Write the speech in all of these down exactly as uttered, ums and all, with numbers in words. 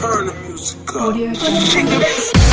Turn the music up. Audio Jungle.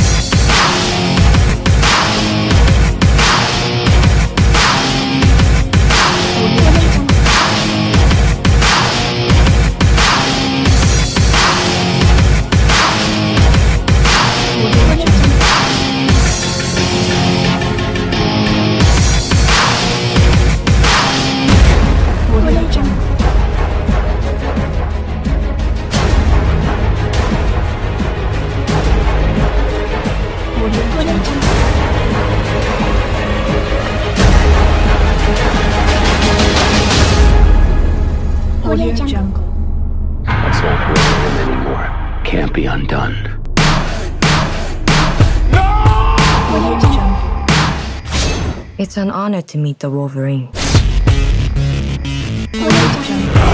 Audio Jungle. That's not Wolverine anymore. Can't be undone. Audio Jungle. It's an honor to meet the Wolverine. Audio Jungle.